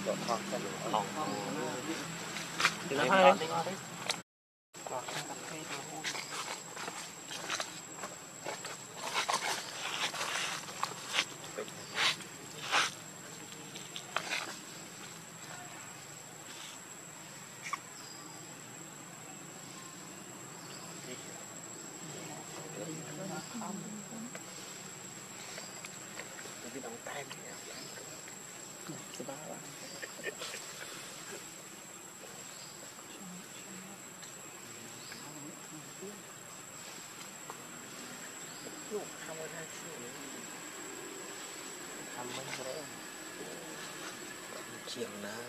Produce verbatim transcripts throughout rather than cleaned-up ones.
chiều ná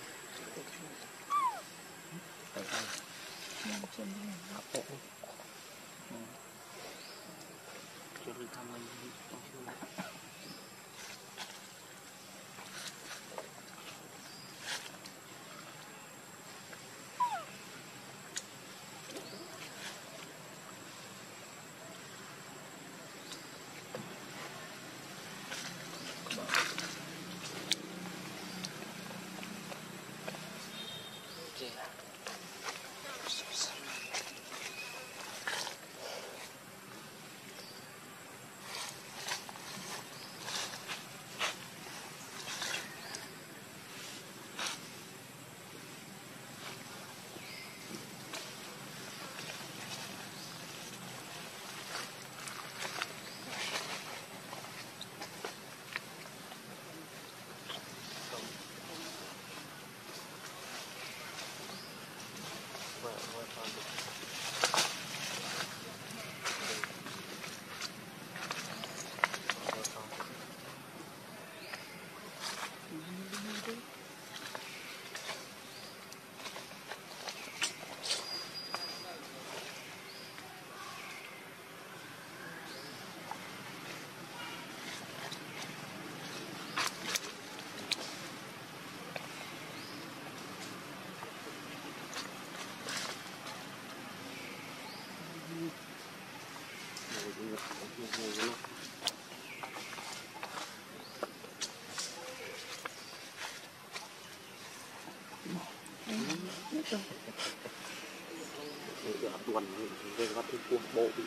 tuần về gặp cái cuộc bộ bị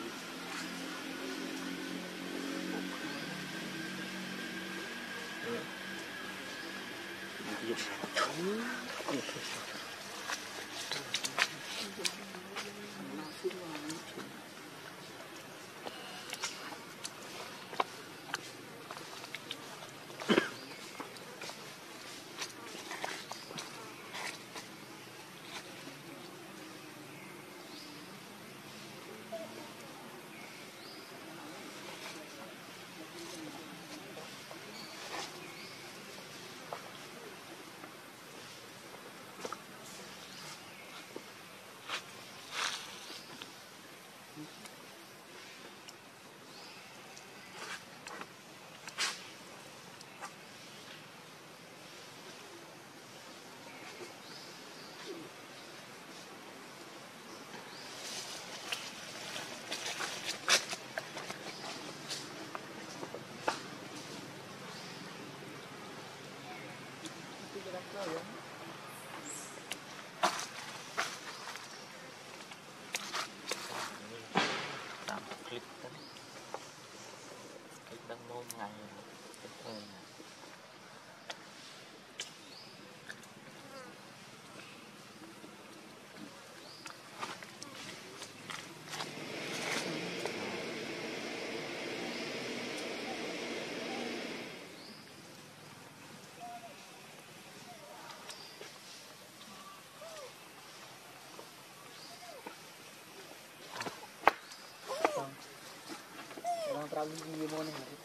terlalu gimana nih?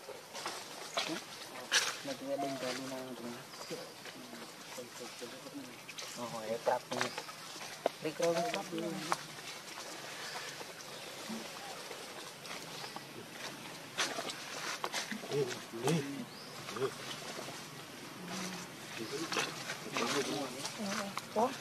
Nanti ada yang terlalu nanggung. Oh ya tapi dikrow tapi. Oh,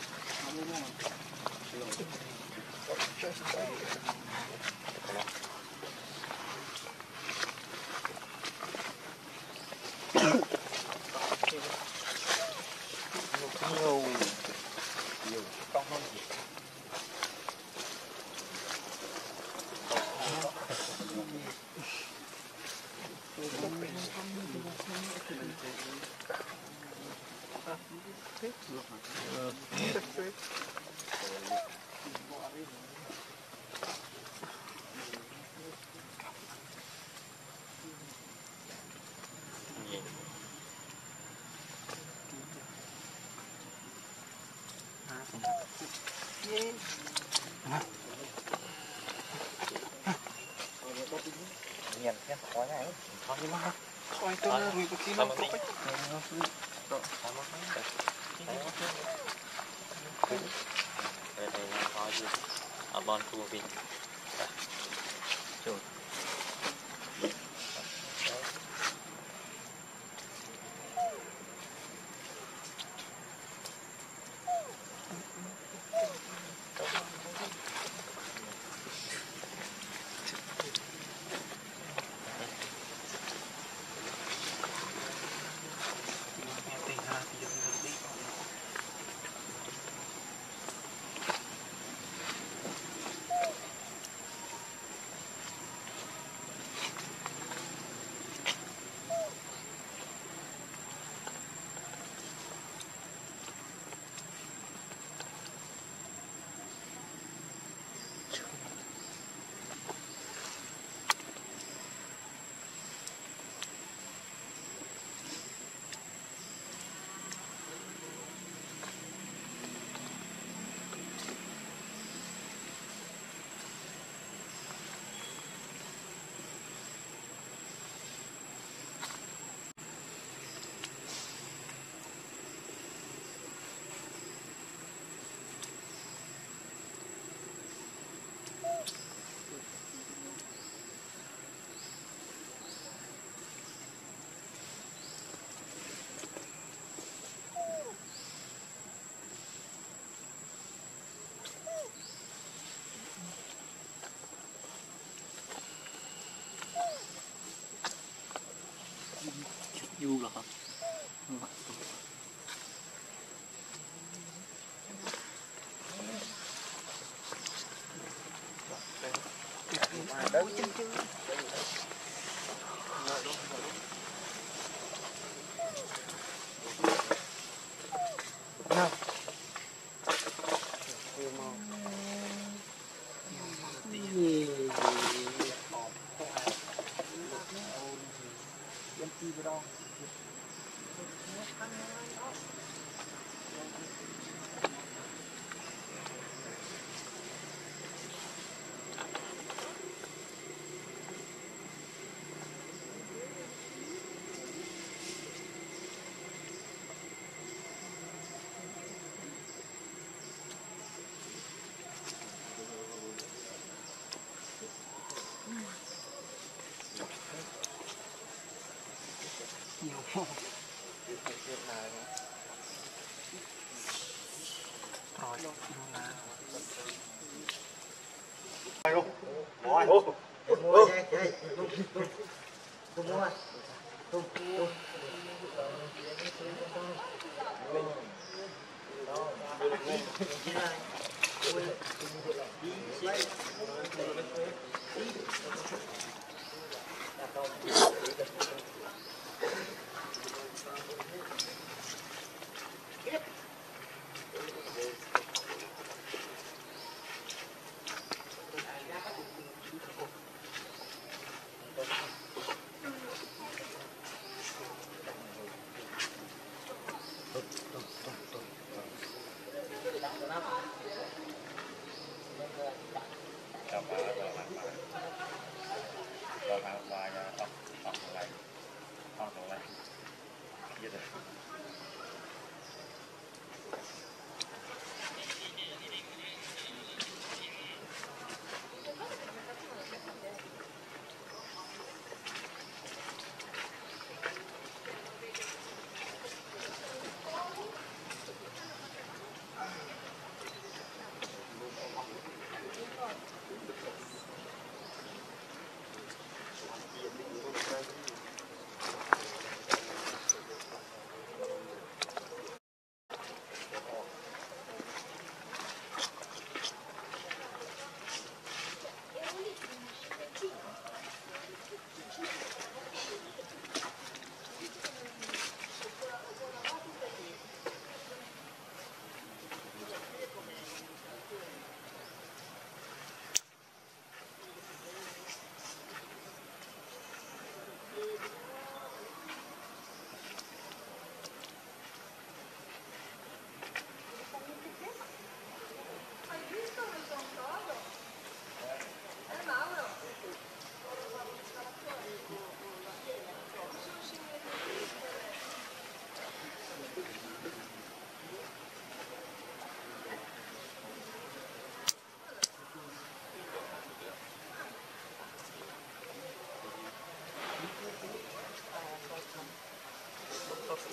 Nhìn cái khói này, khói như nó khói tôi là người bác sĩ nó trục ấy. Đó, khói nó khói. Đây đây là khói gì? Ở bon cua vinh. Chuột. Du là hả? Nhiều rồi luôn là luôn mua mua chơi chơi tôi mua tôi tôi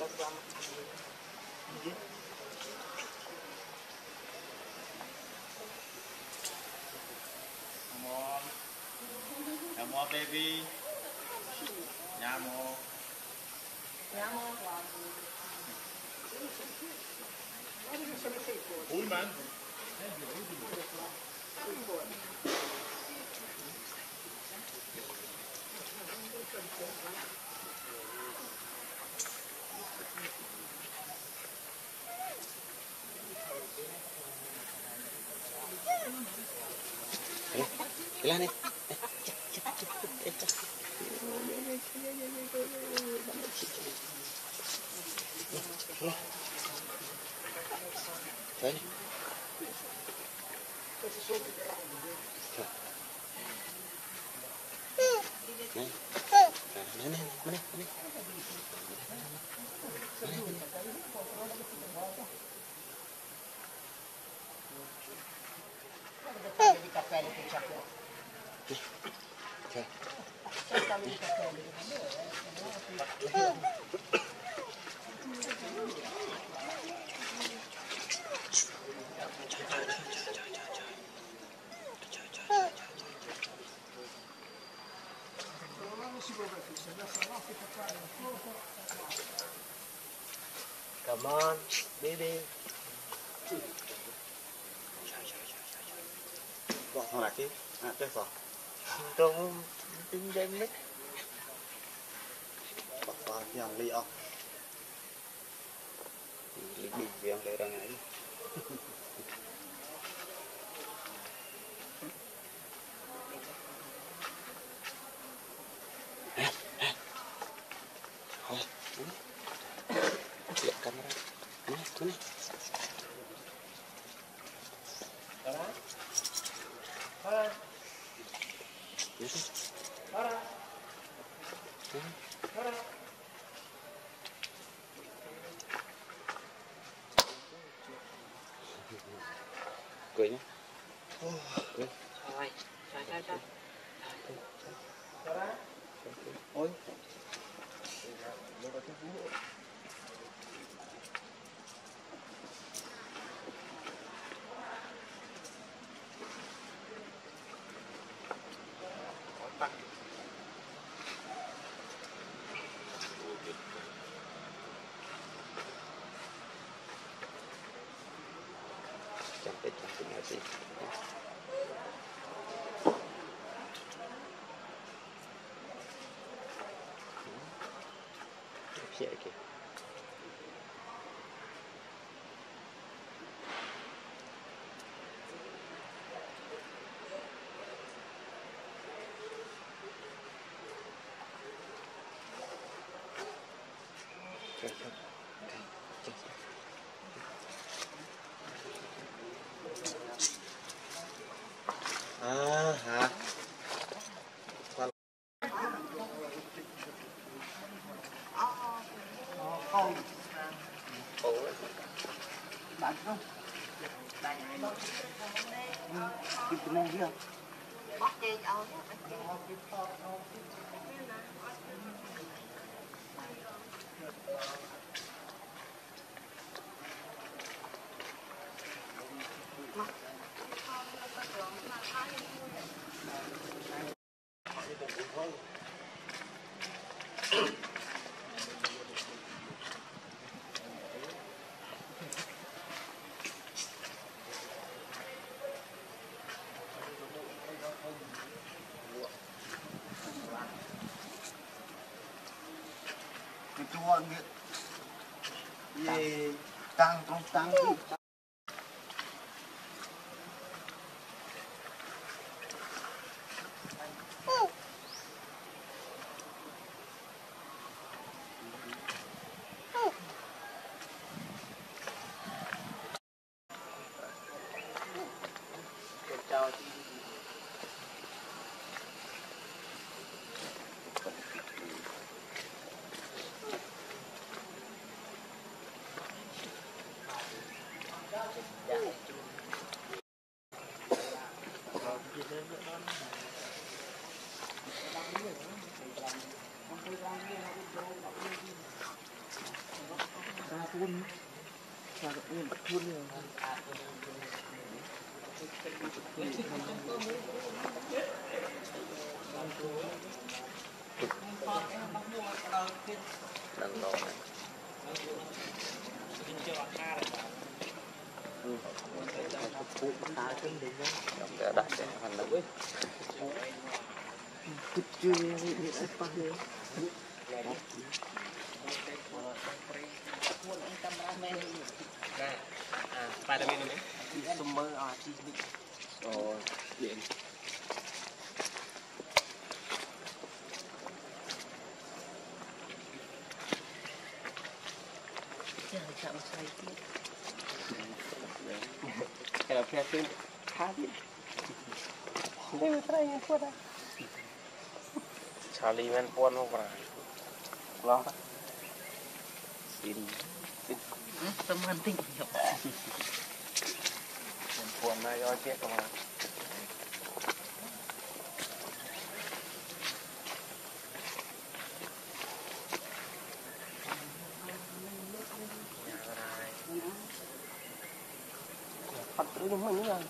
Come on. Come on, baby. Nhamo. Ui man. Đi lên đi. Đấy. Này. Này này, này, này. Di cappelli che c'ha qua. Cioè. Cercami di cappelli. Come on, baby. Bỏ thằng này chứ. À, chết rồi. Trong tinh danh đấy. Bỏ vào nhầm ly ông. Ly bình viên để ra ngay. Lihat kamera. Ini, ini. Hara. Hara. Ini. Hara. Ini. Hara. Cười nhé. Cười. Rồi, trời trời trời. Hara. Ôi. Cantik, cantik hati. Siap lagi. À hả? Không. Ủa. Bạn không? Bạn không? Kịp tụi mình chưa? Bắt chơi áo nhé. Cái chua miệng. Gì tăng trong tăng đi. Chào. thun và nguyên bắt thun rồi lần đầu này trong cái đặt để hành động chưa bị sắp bắt lên Spiderman này Summer R T oh điện chạm say tiếp cái là phe phim khá biết đây là cái này quên à Charlie Man Pon không phải lo xin xin tâm an tinh nhập Man Pon này cho chết không à bắt tới đúng mình nữa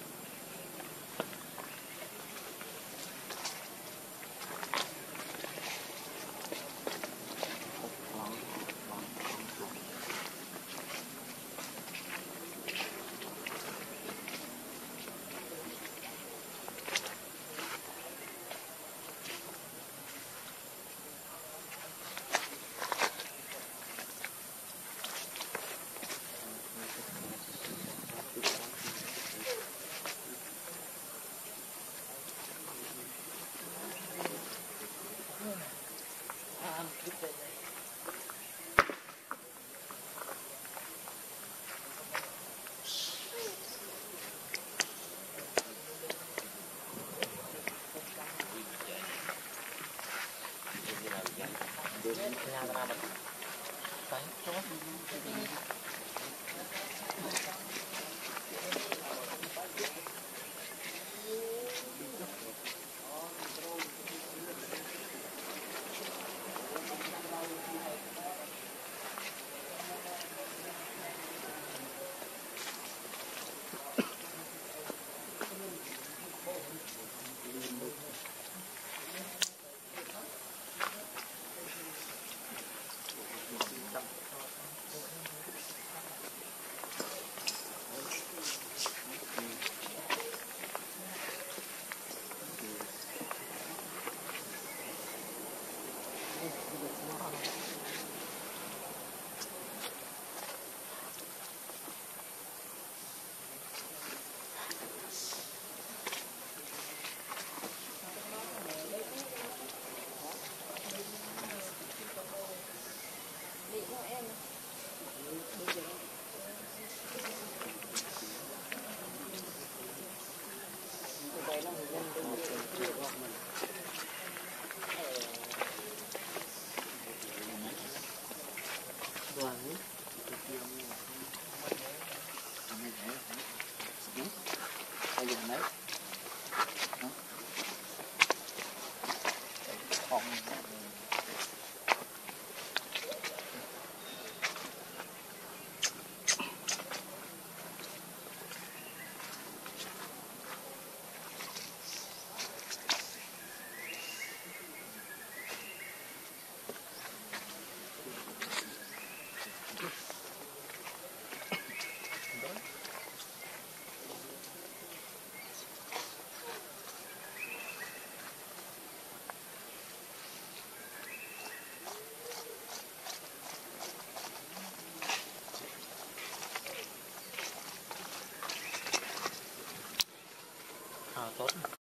tốt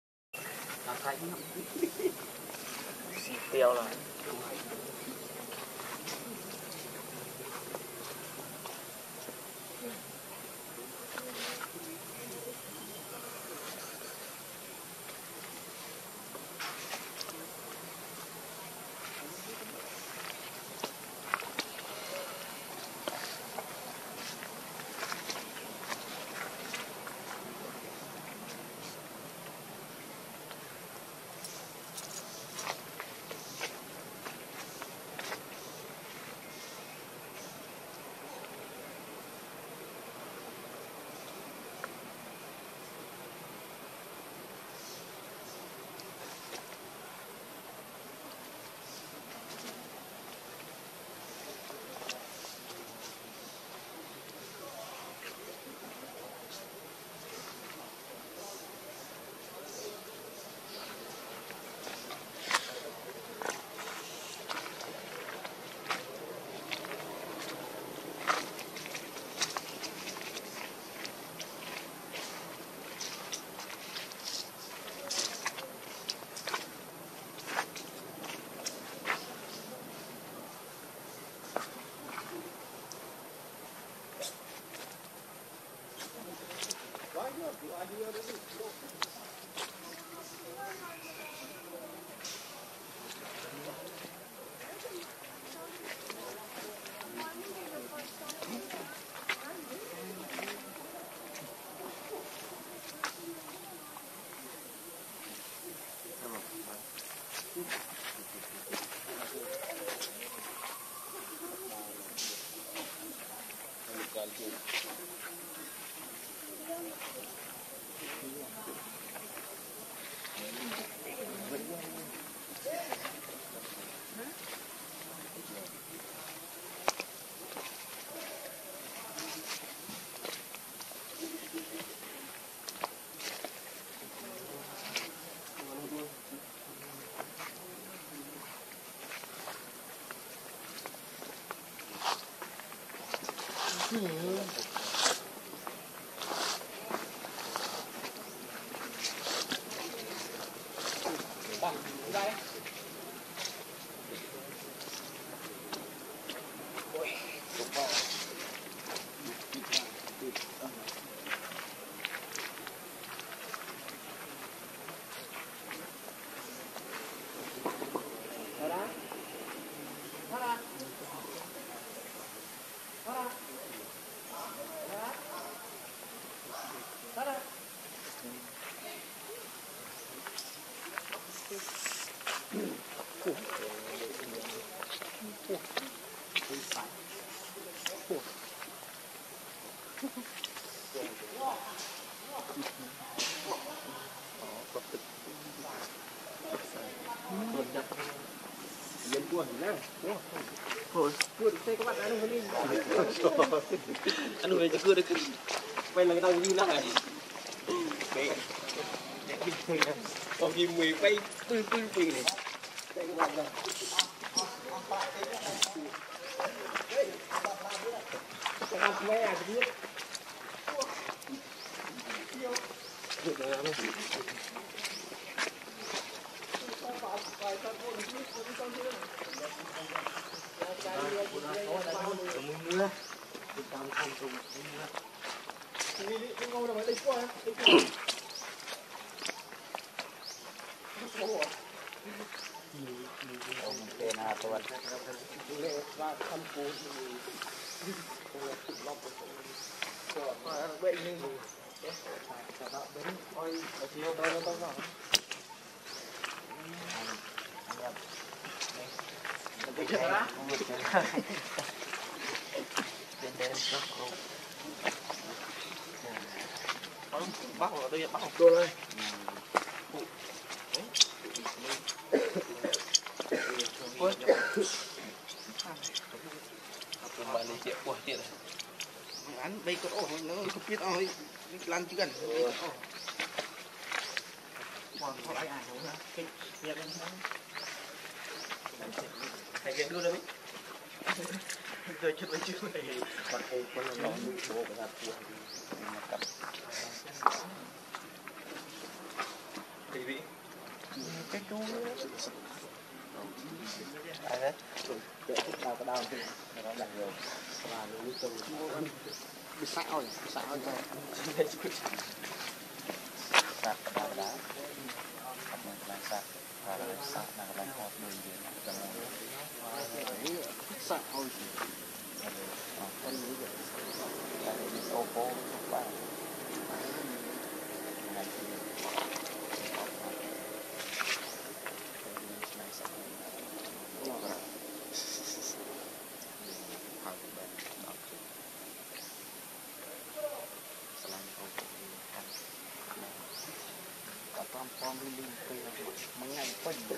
xì tiêu rồi Anu aja gue deket. Main lagi tahu gila kan? Baik. Oh gimwe, baik, pui pui pui nih. Kenapa ya dia? Bắt vào đây, bắt vào đây. Bạn đi chuyện của chuyện này. Ăn đây có ổ nó không biết ơi, lan chứ gần. Còn có ai ai không hả? Cái nhạc lên thôi. Thầy cái đưa đây. Rồi chết với chứ này. Còn cô con nó bố của ta của Thị vị. Cái chú ai đấy? Để phút nào có đau thì nó đặt rồi. Và nó lưu từ bị sạc rồi, sạc rồi. Sạc cái đau đá. Mình đang sạc và nó sạc là cái bánh hot đường dưới trong này. Sạc thôi. Con như vậy. Là cái ô phố của bạn. Này thì con linh linh từ mấy ngày quanh được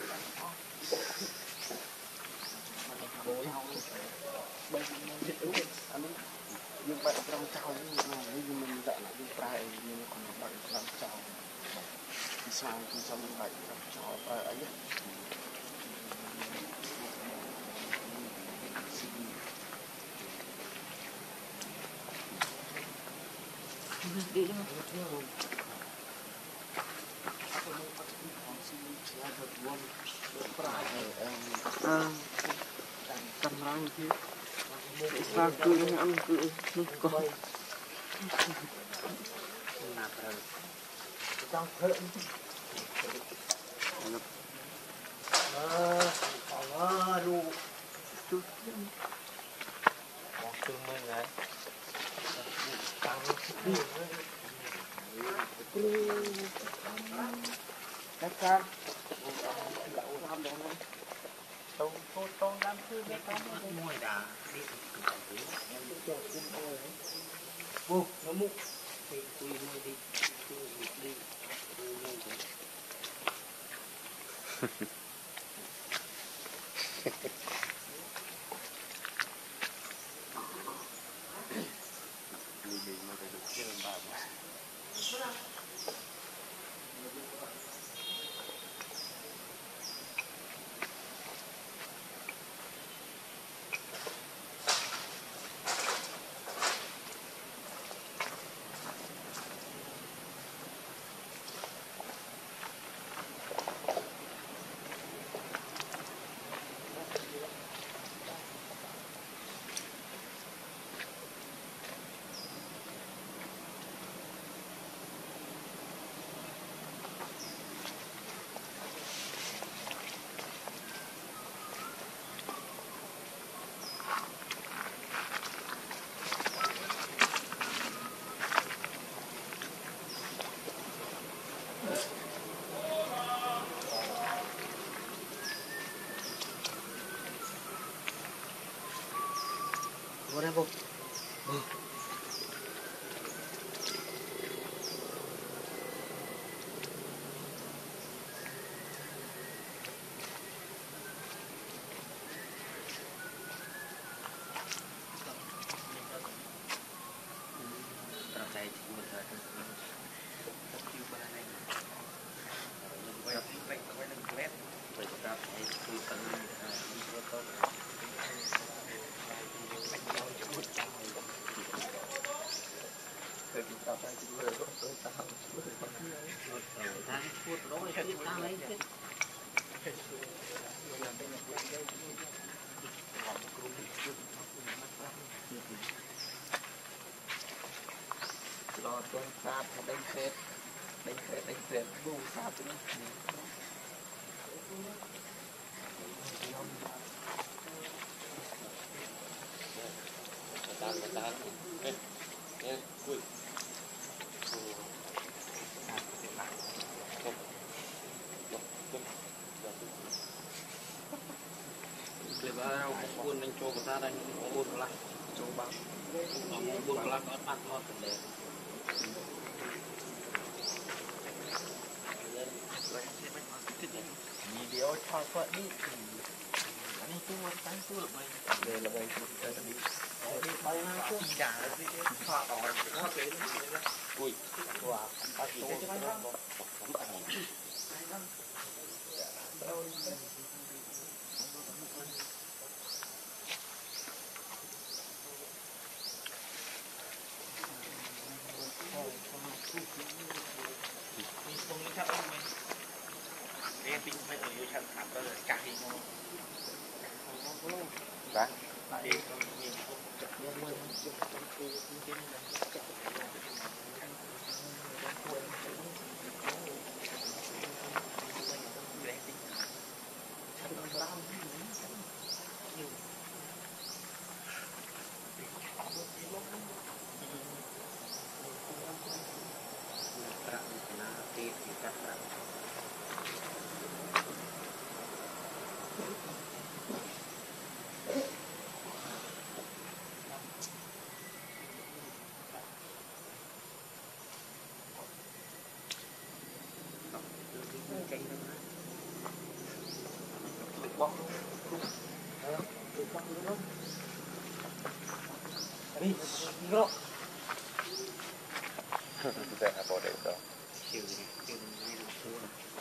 bối bây giờ dịch đúng anh nhưng bạn trong trào như này như mình dạy là như prai như còn bạn làm trào sao thì trong vậy làm trào ở ấy đi đi à, cầm răng kia sao cười ăn cười con trong thượng ờ ờ lu chút một tương mình này tăng đi các con đậu làm được không tông tô tô làm thư bé con mùi đà đi vô nó mụ thì tùy mùi đi tùy đi tùy mùi đi vô đây vô vô lo tuần sát đánh phết đánh phết đánh phết bu sát nữa tan tan eh eh cùi Lebar pun mencoba tadi pun lah coba pun lah empat lot deh. video cho phận đi anh tu anh tu là mày đây là mày đi đi bay nào chứ chỉ đả gì chứ phạt đỏ nó thế Ui wow bắt tu Pin phải ở dưới chân tháp rồi cả hình luôn. Dạ. Đi con nhìn không chặt nhau mưa chụp trong khu trên là chặt. đi đi đó Sẽ bỏ để đó. Chiều thì chiều ngay được xuống.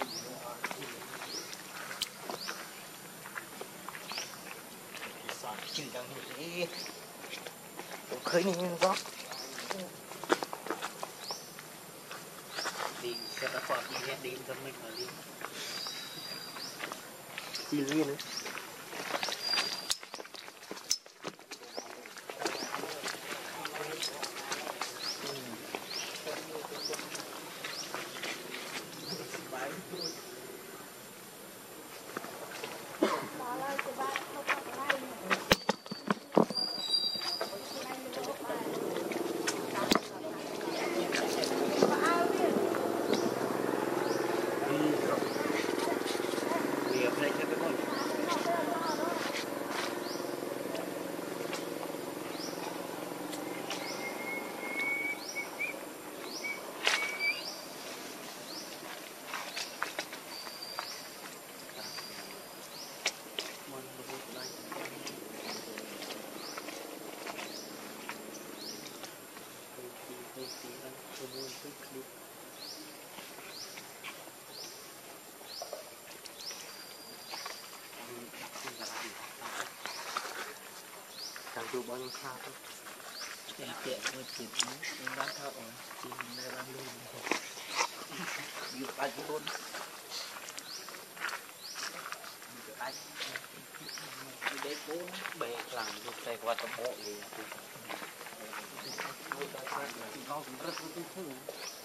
sao chừng chẳng gì tôi khơi này đó Đi sẽ có phạt đi hết đi cho mình mà đi. đi liền nữa chụp bao nhiêu khác thì tiện mới chụp những bán thợ thì mình đang lưu nhiều tay cũng luôn tay để cố bề làm được xe qua tầm bộ gì nó cũng rất là tinh thần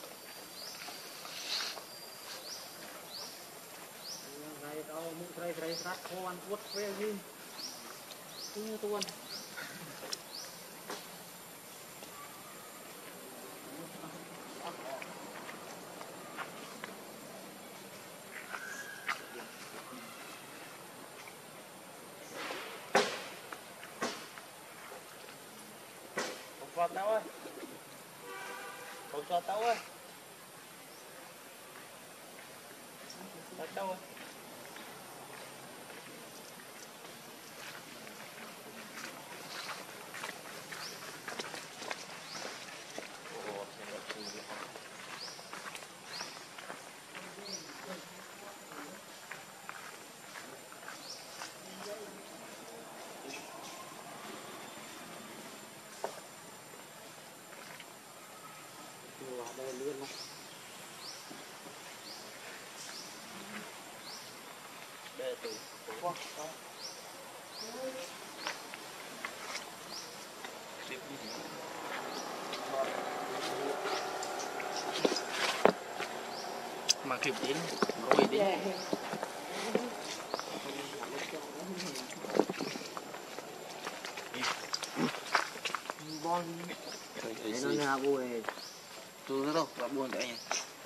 này đâu muốn thấy thấy sát khoan quất về đi như tuôn Phật đâu ơi, Phật cho tao ơi, Phật đâu ơi. Đây luôn này. Đây từ quá quá. Mà kịp đến rồi đi. Bon. Nó nhà bùi. Tôi nó đâu, bạn buồn vậy.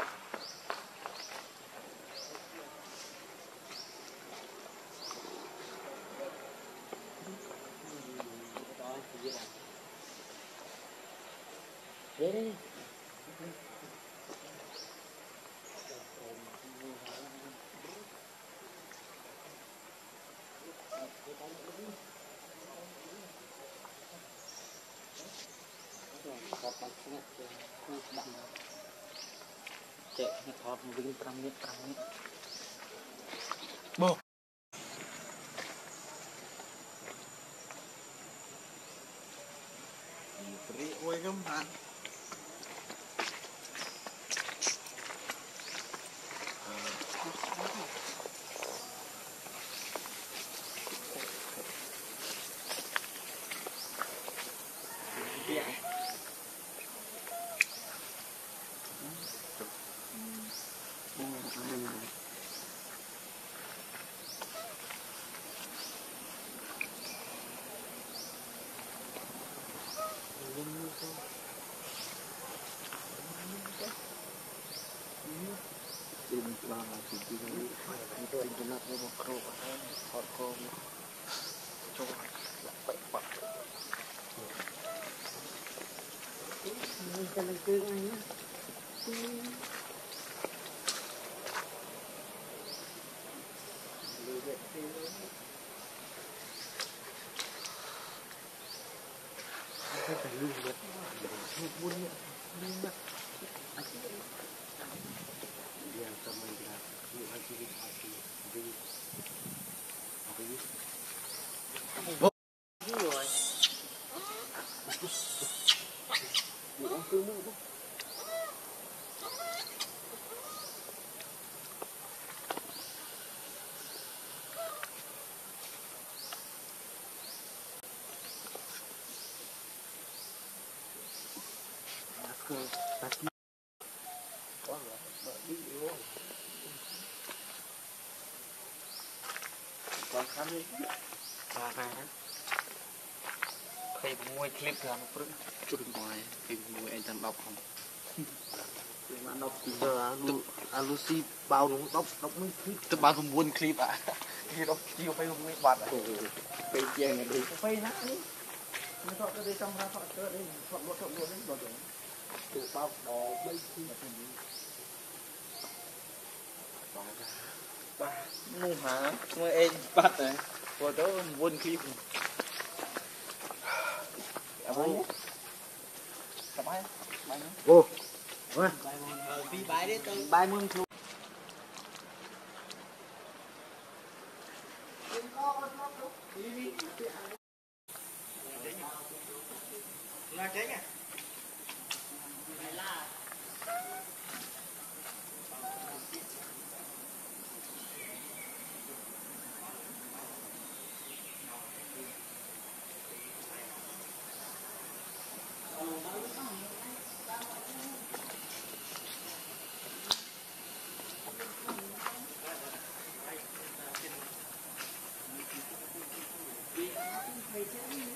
Đây đây. Cek ini thọt một viên trăm mét trăm mét bò beri oi gempar Ini banget sih ini itu jelas mau kro hot kro coba lepek pak ini jalan ke mana kita lu lihat bunyi bunyi yang sama dengan yuk lagi lagi jadi apa ini oh rồi buồn ăn cơm nữa Tadi quá rồi, đợi đi rồi. Còn khám đi. Ba ra đó. Khi mua clip ra một bữa. Chút ngoài, khi mua anh đang đọc không. Mà đọc thì giờ alu alusi bao đúng đọc đọc mấy clip. Tôi bao không buôn clip à. Khi đọc chiều phải không mấy bạt à. Bây giờ này đi. Phải nát đi. Nó thọ cái đây trong ra thọ cái đây, thọ luôn thọ luôn đấy rồi. Tụ bao đỏ bay khi mà thành ba ba ngu hả mua em bắt này rồi đó buôn khi à bố tập bay bay ô ơi vì bay đấy tôi bay mương thu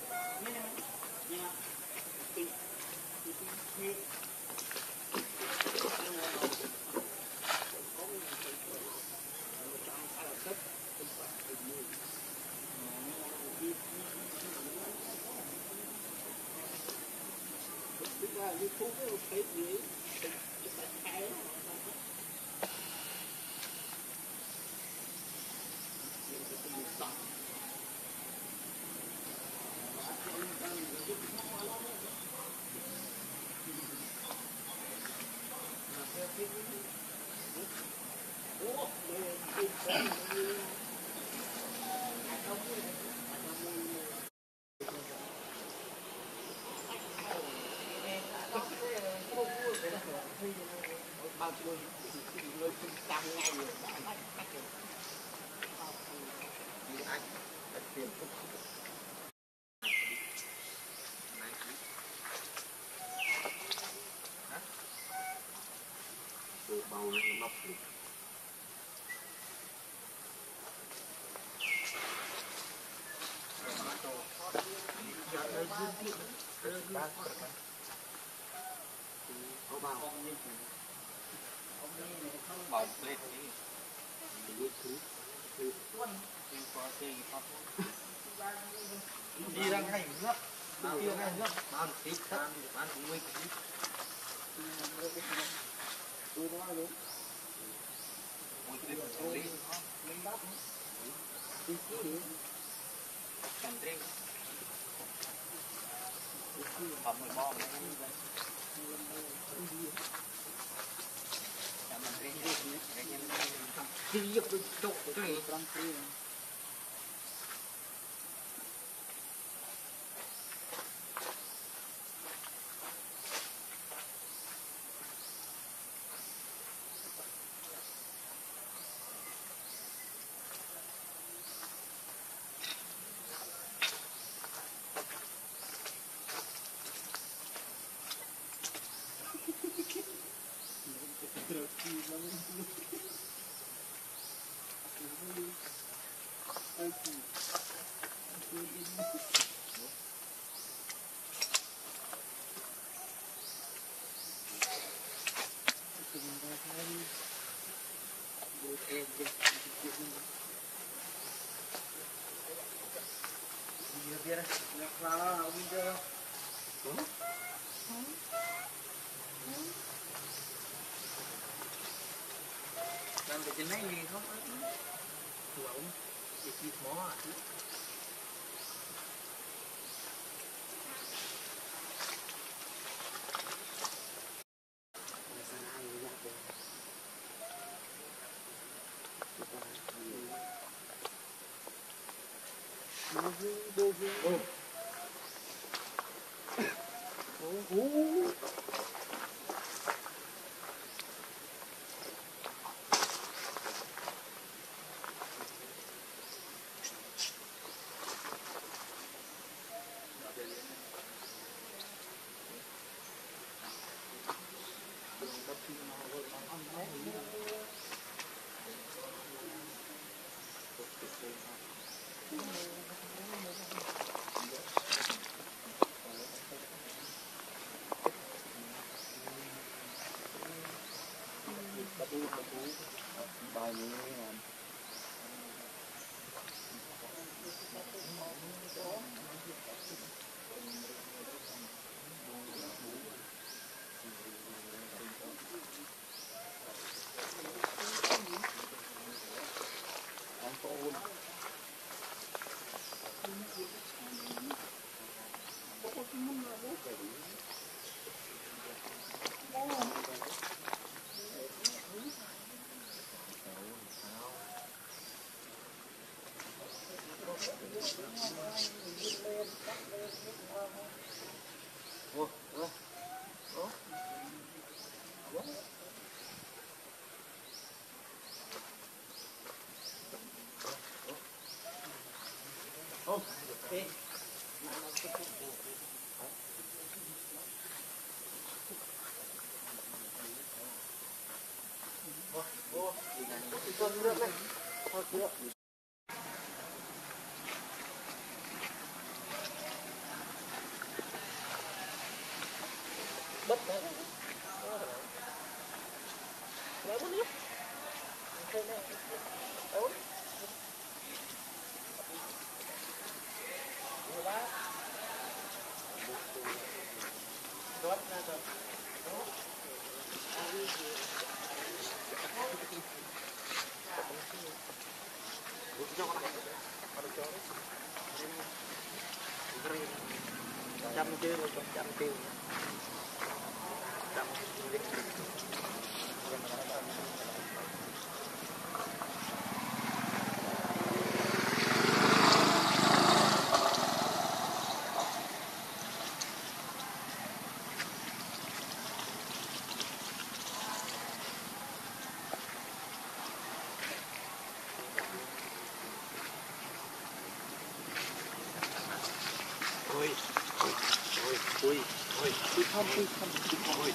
đi đang hành nước đi đang hành nước bán tí bán bán cũng mấy tí Phẩm mười bom đi dọc được chỗ cái làm cái này gì không lộn cái gì mỏ à bao nhiêu ngàn chăm chưa rồi chăm tiêu chăm ôi ôi ôi ôi ôi ôi không ôi không ôi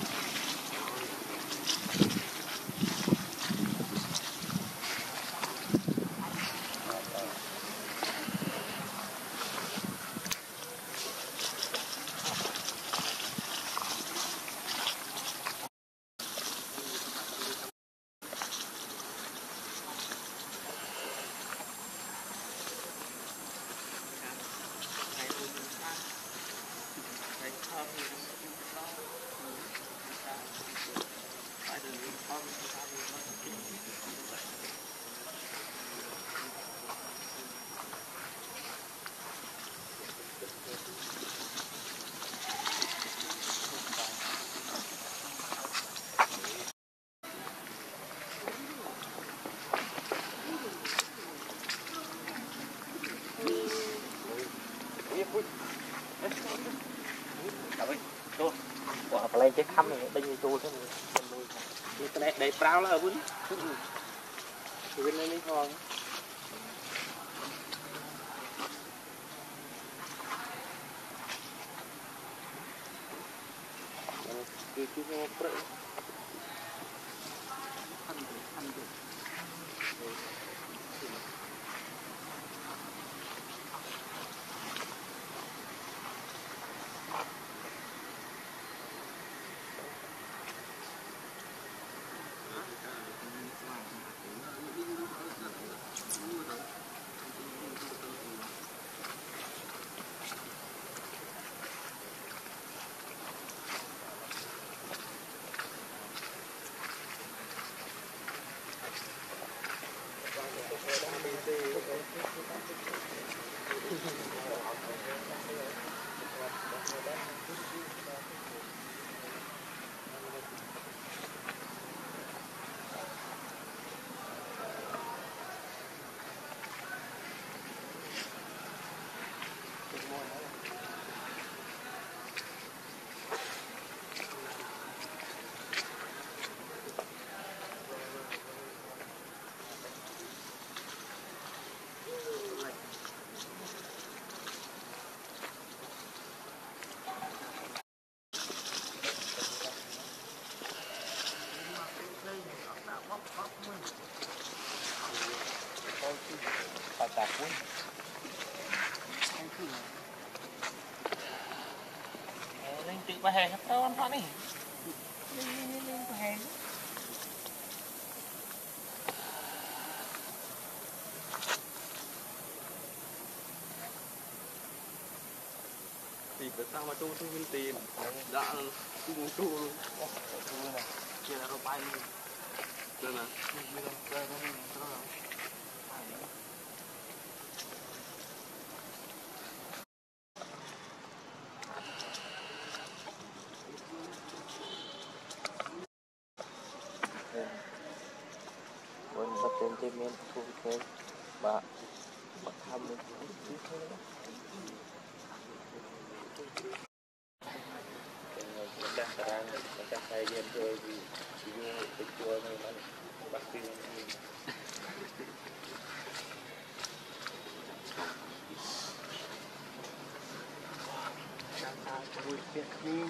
lên cái khăm này đinh như chua thế này thì cái này để prao là vốn thì bên đây mới ngon cứ cứ ngon bự ăn được ăn được lên tự bà hè hết đâu ăn thoát đi lên lên lên bà hè thì cái sao mà tu tu viên tiền đã tu tu luôn kia là bay luôn đây nè bên bật trên trên miền thu thế và bật thăm lên tí thế nữa mình đang ra mình đang thay game chơi vì chỉ vô cái chua này mà bắt tiền vui tuyệt vời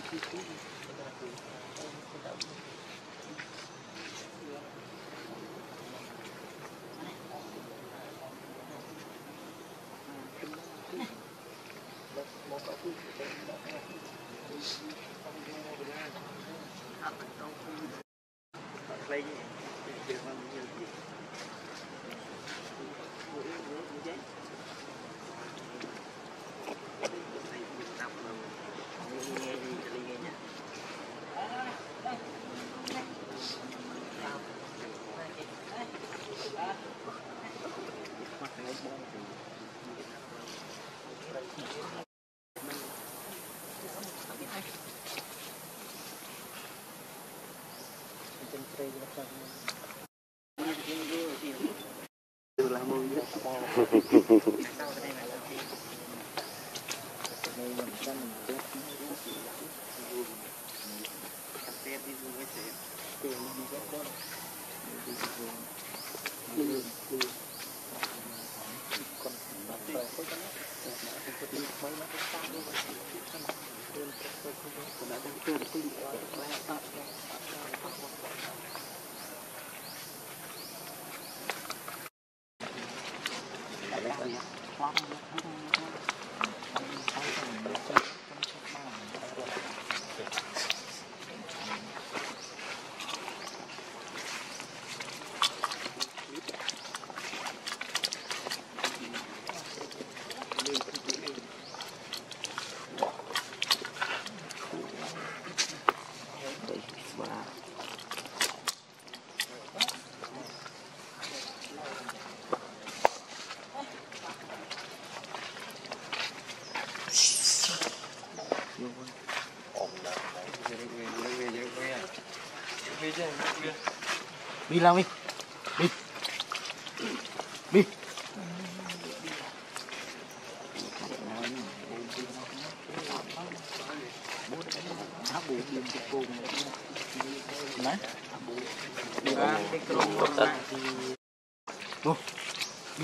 Đi lao đi. Đi. Đi. Nè. Đi ra cái crom ra thì vô. Đi.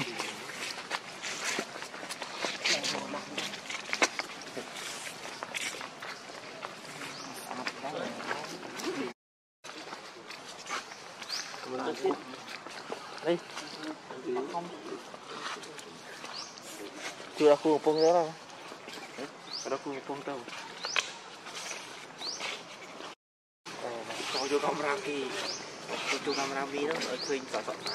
Đây. Chưa ra khu pông nữa đâu. Ra khu pông đâu. Cho vô camera kì. Cho camera vi đó ở khuyên sợ sợ.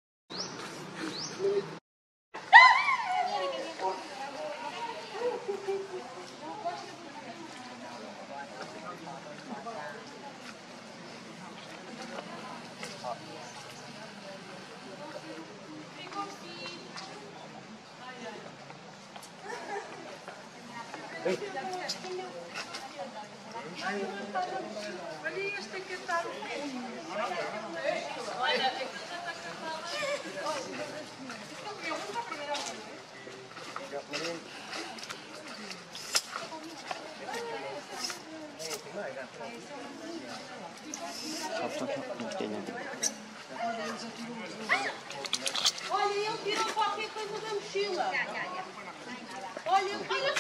Olha, ele tirou qualquer coisa da mochila. Olha, ele tirou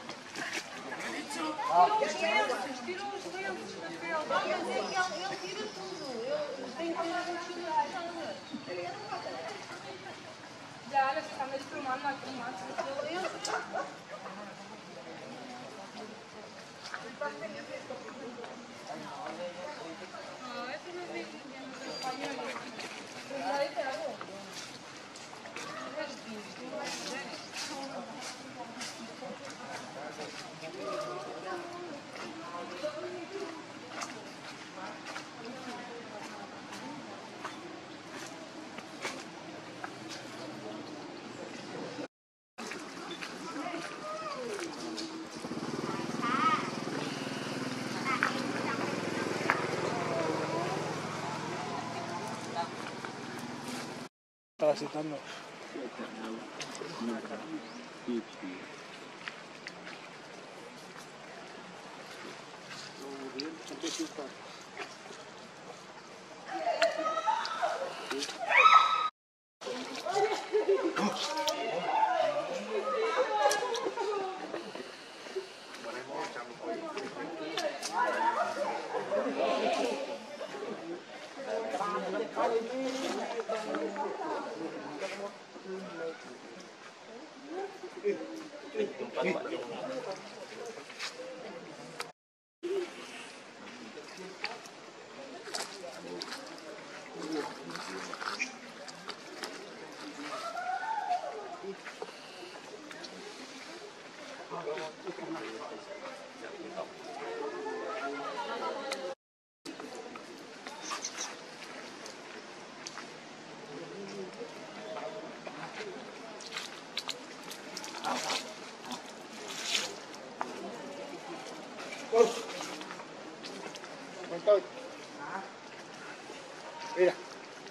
os lenços, tirou os lenços da pele. Olha, ele, ele tira tudo. Eu tenho que tirar a mochila toda. Ya, le están desplumando aquí más. No, eso no es de español. Ya dice algo. Parasitando. tôi đi nè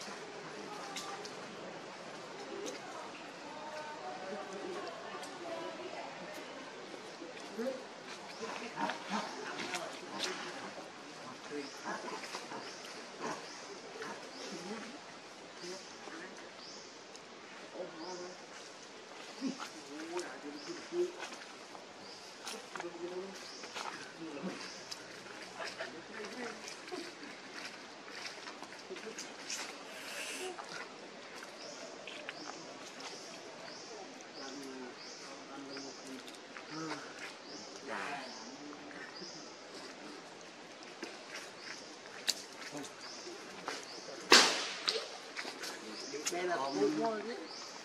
đây là cú môi đấy.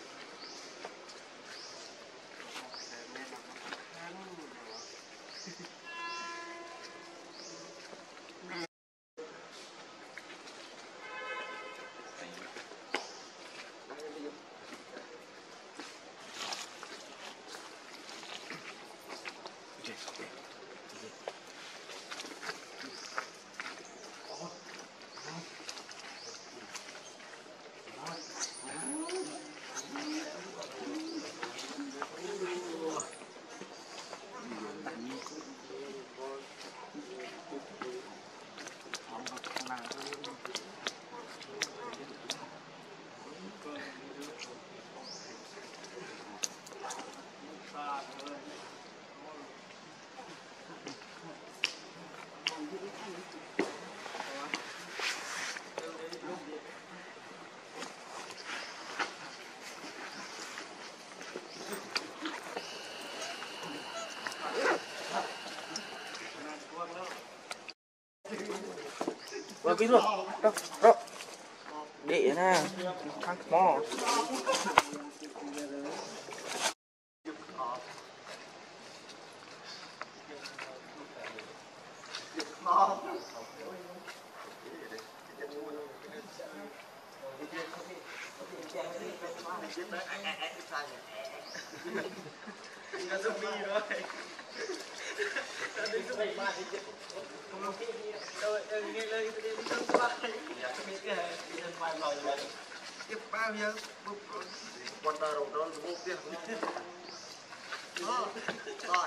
Rồi cái rồi, đâu, đâu, để nè, thằng mò. bao nhiêu quần tờ đầu đó vô tiền đó rồi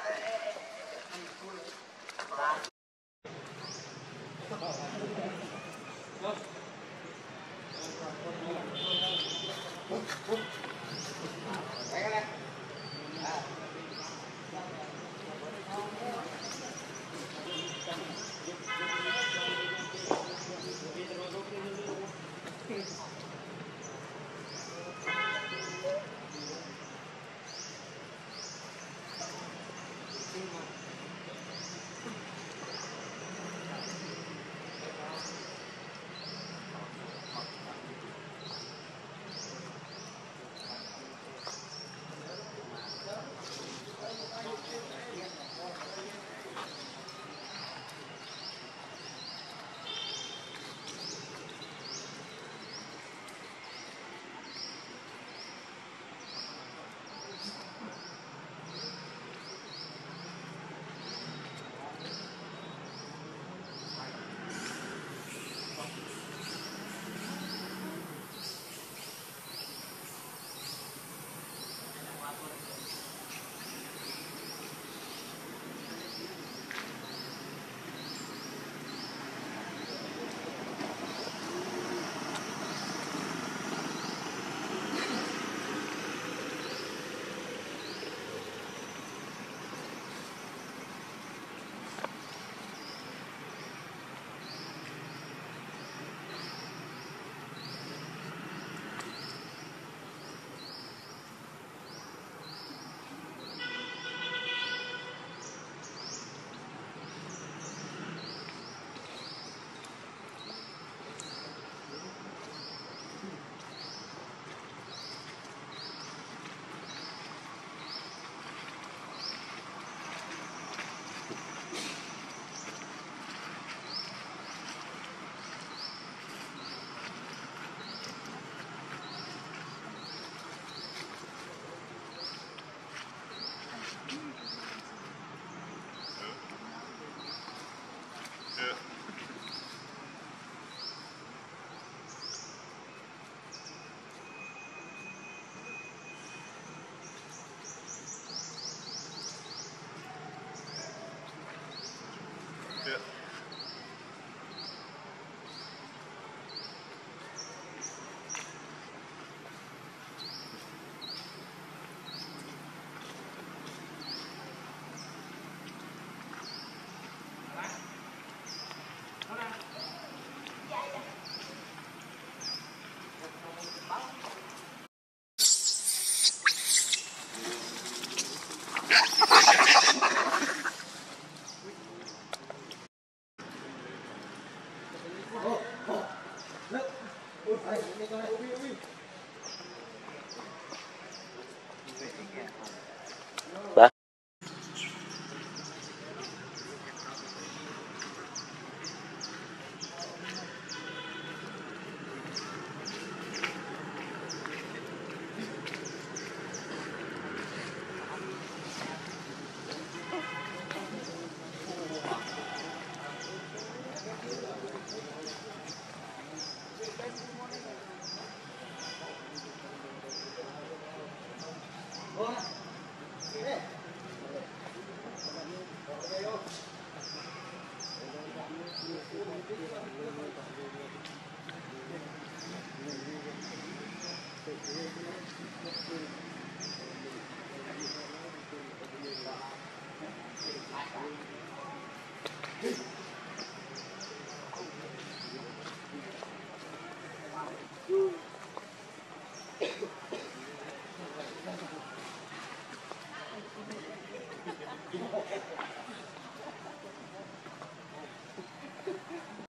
Hey.